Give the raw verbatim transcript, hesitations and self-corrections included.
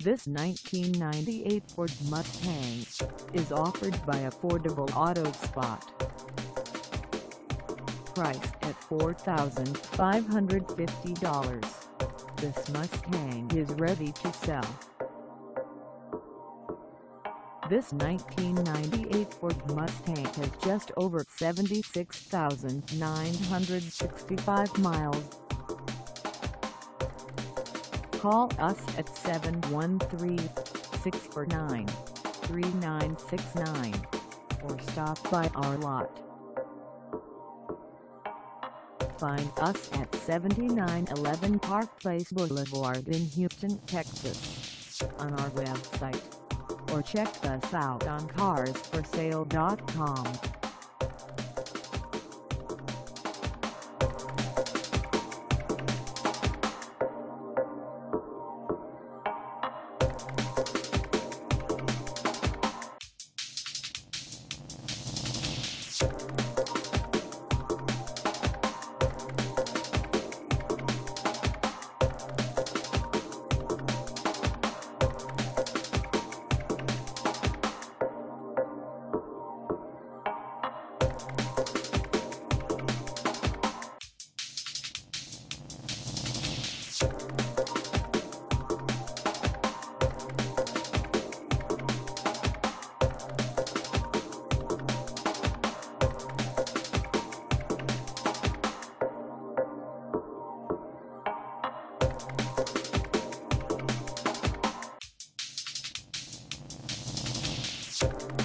This nineteen ninety-eight Ford Mustang is offered by Affordable Auto Spot. Priced at four thousand five hundred fifty dollars, this Mustang is ready to sell. This nineteen ninety-eight Ford Mustang has just over seventy-six thousand nine hundred sixty-five miles. Call us at seven one three, six four nine, three nine six nine or stop by our lot. Find us at seventy-nine eleven Park Place Blvd in Houston, Texas, on our website, or check us out on cars for sale dot com. You